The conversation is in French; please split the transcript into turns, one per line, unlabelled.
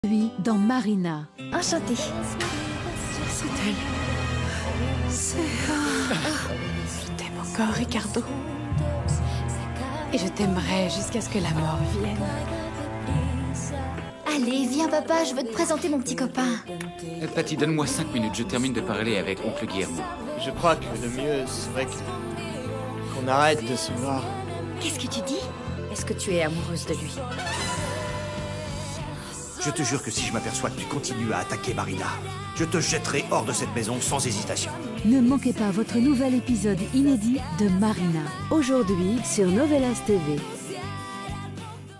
Lui dans Marina.
Enchantée.
C'est elle. C'est... Je t'aime encore, Ricardo. Et je t'aimerai jusqu'à ce que la mort vienne.
Allez, viens papa, je veux te présenter mon petit copain.
Patty, donne-moi 5 minutes, je termine de parler avec oncle Guillermo.
Je crois que le mieux serait qu'on arrête de se voir.
Qu'est-ce que tu dis? Est-ce que tu es amoureuse de lui?
Je te jure que si je m'aperçois que tu continues à attaquer Marina, je te jetterai hors de cette maison sans hésitation.
Ne manquez pas votre nouvel épisode inédit de Marina, aujourd'hui sur Novelas TV.